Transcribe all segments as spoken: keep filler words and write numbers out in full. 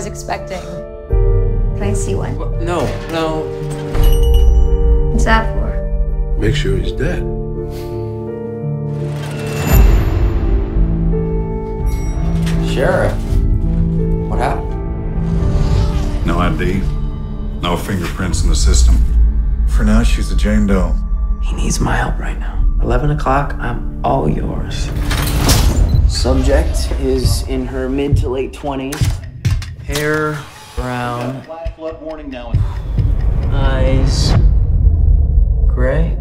was expecting. Can I see one? What? No, no. What's that for? Make sure he's dead. Sheriff, what happened? No I D, no fingerprints in the system. For now, she's a Jane Doe. He needs my help right now. eleven o'clock, I'm all yours. Subject is in her mid to late twenties. Hair brown. Flash flood warning now. Eyes gray.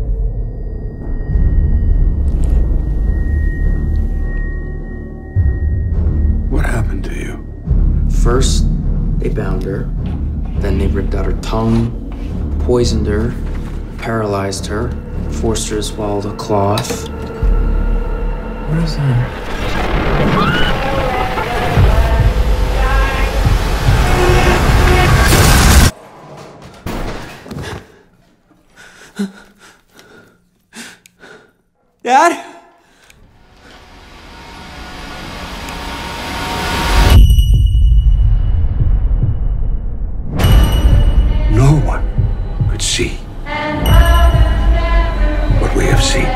What happened to you? First, they bound her. Then they ripped out her tongue, poisoned her, paralyzed her, forced her to swallow the cloth. What is that? Dad? No one could see what we have seen.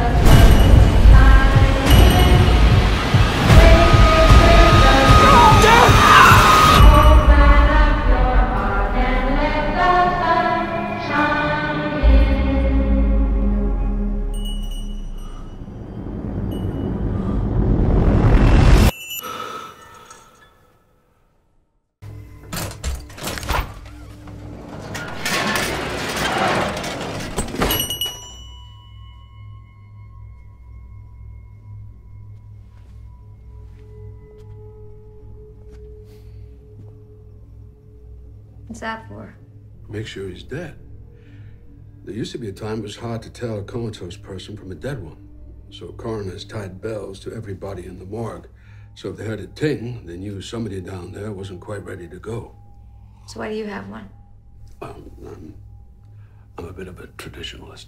What's that for? Make sure he's dead. There used to be a time it was hard to tell a comatose person from a dead one. So coroners tied bells to every body in the morgue. So if they heard a ting, they knew somebody down there wasn't quite ready to go. So why do you have one? Um, I'm, I'm a bit of a traditionalist.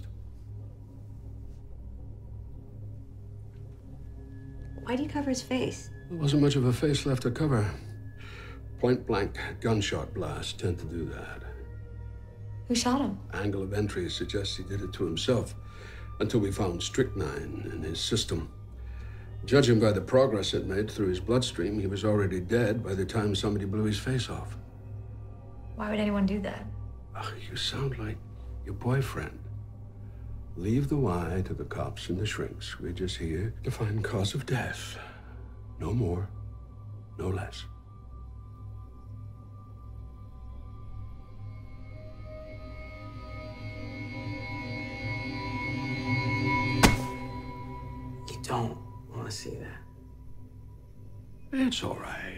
Why do you cover his face? There wasn't much of a face left to cover. Point blank gunshot blasts tend to do that. Who shot him? Angle of entry suggests he did it to himself until we found strychnine in his system. Judging by the progress it made through his bloodstream, he was already dead by the time somebody blew his face off. Why would anyone do that? Ugh, you sound like your boyfriend. Leave the why to the cops and the shrinks. We're just here to find cause of death. No more, no less. You don't want to see that. It's all right.